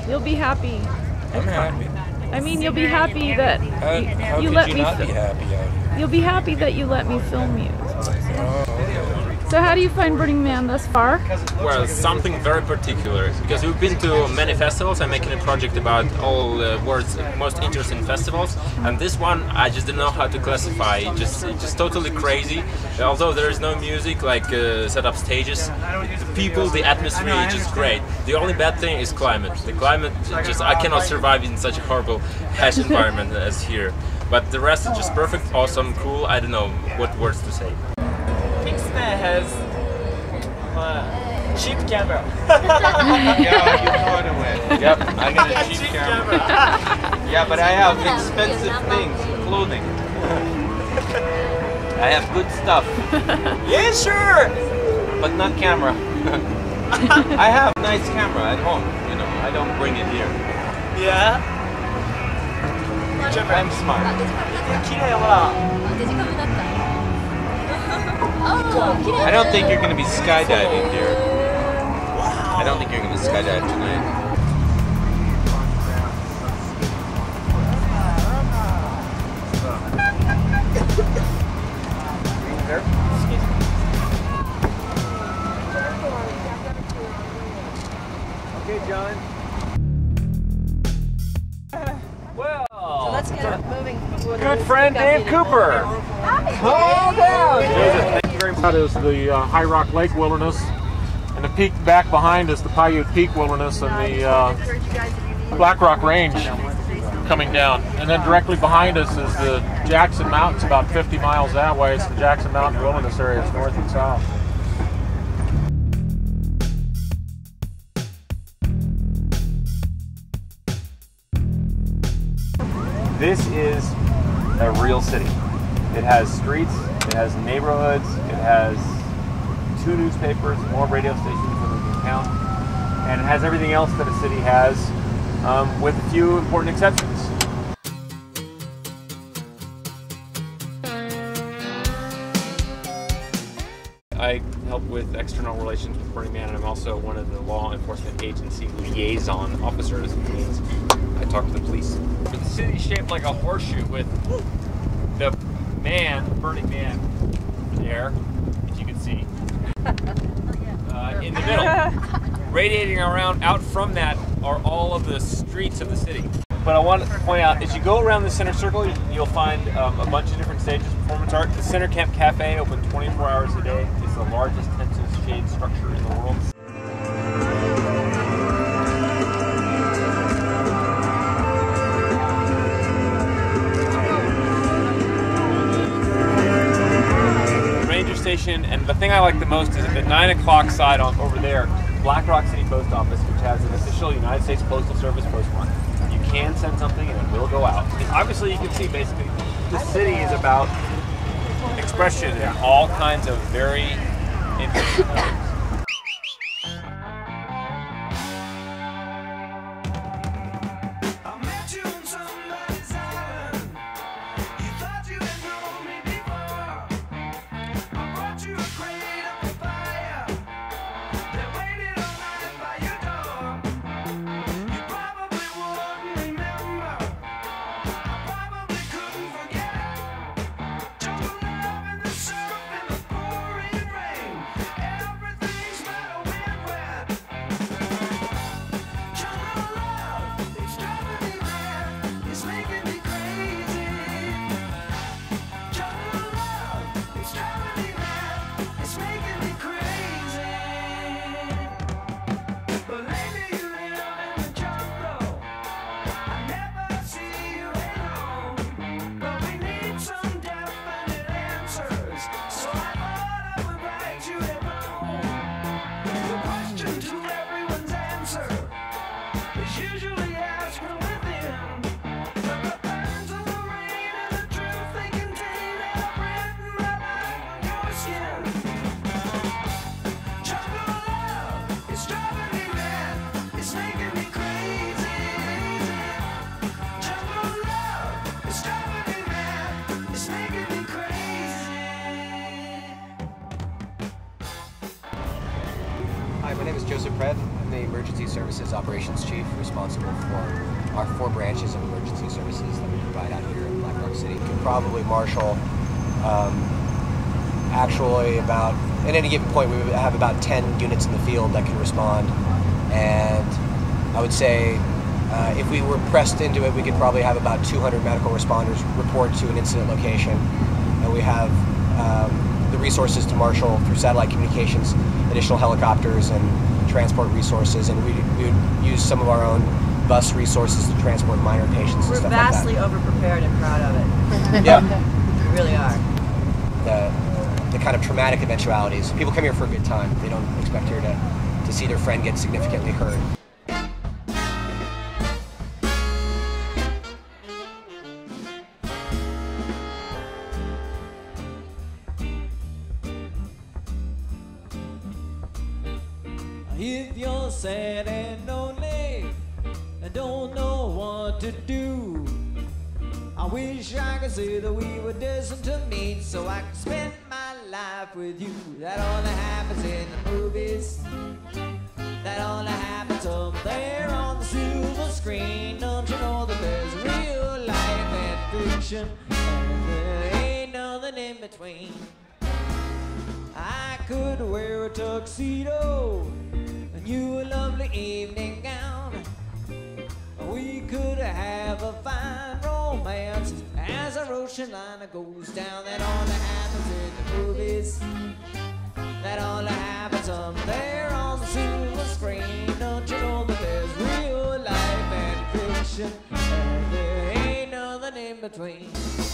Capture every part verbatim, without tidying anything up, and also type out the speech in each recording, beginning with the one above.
You'll be happy. I'm happy. I mean, you'll be happy that How, you, how you could let you me. not be happy out here? You'll be happy that you let me film you. Oh, okay. So how do you find Burning Man thus far? Well, something very particular, because we've been to many festivals. I'm making a project about all the world's most interesting festivals, and this one I just didn't know how to classify. It just, it's just totally crazy. Although there is no music, like uh, set up stages, the people, the atmosphere is just great. The only bad thing is climate. The climate, just I cannot survive in such a horrible, harsh environment as here. But the rest is just perfect, awesome, cool. I don't know what words to say. Kingston has uh, cheap camera. Yeah, you throw it away. Yep, I got a cheap, cheap camera. camera. Yeah, but I have expensive things, clothing. I have good stuff. Yeah, sure. But not camera. I have nice camera at home, you know, I don't bring it here. Yeah. I'm smart. I don't think you're going to be skydiving, dear. I don't think you're going to skydive tonight. Okay, John. Well, so let's get moving. Good friend Dave Cooper. Calm down. Thank you very much. That is the uh, High Rock Lake Wilderness, and the peak back behind is the Paiute Peak Wilderness and the uh, Black Rock Range coming down. And then directly behind us is the Jackson Mountains, about fifty miles that way. It's the Jackson Mountain Wilderness area. It's north and south. This is a real city. It has streets, it has neighborhoods, it has two newspapers, more radio stations than we can count, and it has everything else that a city has, um, with a few important exceptions. I help with external relations with Burning Man, and I'm also one of the law enforcement agency liaison officers, which means I talk to the police. The city's shaped like a horseshoe with the man, Burning Man, there, if you can see, uh, in the middle. Radiating around out from that are all of the streets of the city. But I want to point out, as you go around the center circle, you'll find um, a bunch of different stages of performance art. The Center Camp Cafe, open twenty-four hours a day, is the largest pencil shade structure in the world. Station, and the thing I like the most is at the nine o'clock side on over there, Black Rock City Post Office, which has an official United States Postal Service postmark. You can send something and it will go out. And obviously you can see basically the city is about expression in all kinds of very interesting ways. Emergency Services Operations Chief, responsible for our four branches of emergency services that we provide out here in Black Rock City. We can probably marshal um, actually about, at any given point, we have about ten units in the field that can respond, and I would say uh, if we were pressed into it, we could probably have about two hundred medical responders report to an incident location, and we have um, the resources to marshal through satellite communications, additional helicopters and transport resources, and we, we would use some of our own bus resources to transport minor patients. We're and stuff vastly like that. overprepared and proud of it. Yeah. We really are. The, the kind of traumatic eventualities. People come here for a good time. They don't expect here to, to see their friend get significantly hurt. If you're sad and lonely and don't know what to do, I wish I could say that we were destined to meet so I could spend my life with you. That only happens in the movies. That only happens up there on the silver screen. Don't you know that there's real life and fiction, and there ain't nothing in between. I could wear a tuxedo and you a lovely evening gown. We could have a fine romance as our ocean liner goes down. That only happens in the movies. That only happens up there on the silver screen. Don't you know that there's real life and fiction, and there ain't nothing in between.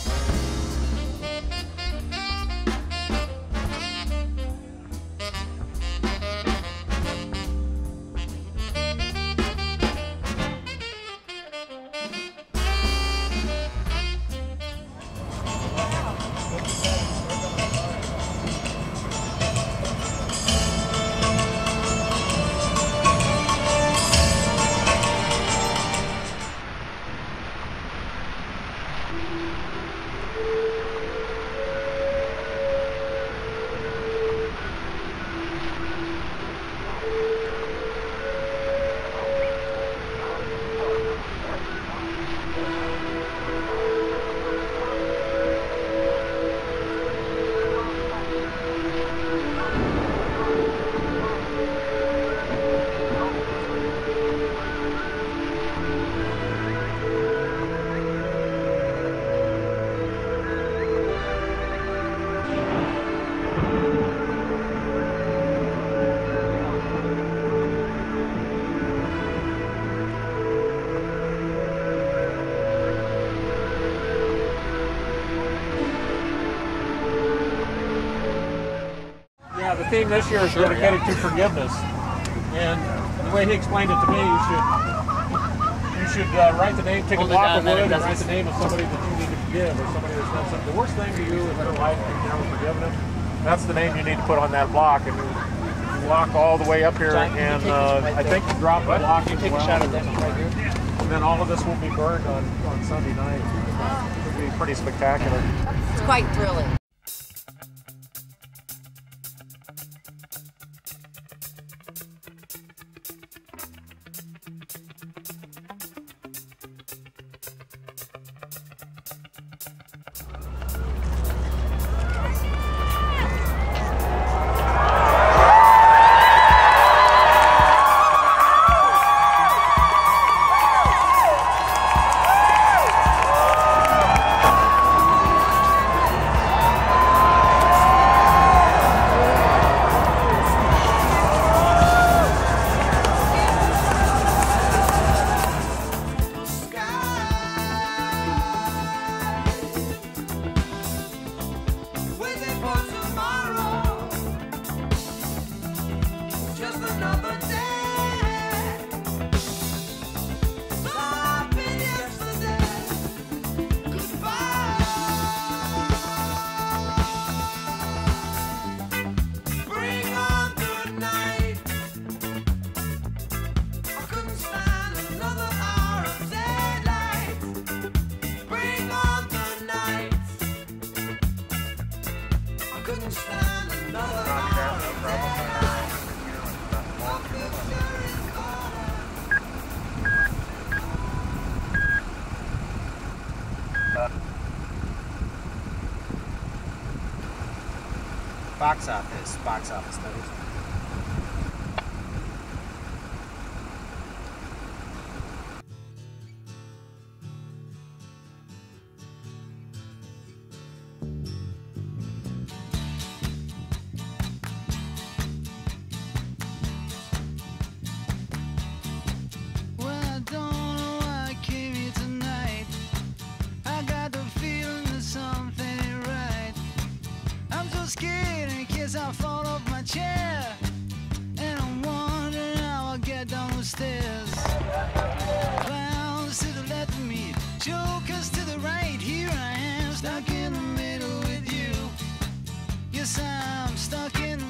Yeah, the theme this year is Sure, dedicated yeah. to forgiveness, and the way he explained it to me, you should you should uh, write the name, take Hold a it block down, of then wood, it and write doesn't- the name of somebody that you need to forgive, or somebody that's done something. The worst thing to you in their life is never forgiven them. That's the name you need to put on that block, and you walk all the way up here, John, can you and take uh, this right I there? think you drop the block Can you as take a well. shot of that right here? And then all of this will be burned on, on Sunday night. It'll be pretty spectacular. It's quite thrilling. Box office, box office studies. I fall off my chair, and I'm wondering how I'll get down the stairs. Clowns to the left of me, jokers to the right. Here I am, stuck in the middle with you. Yes, I'm stuck in the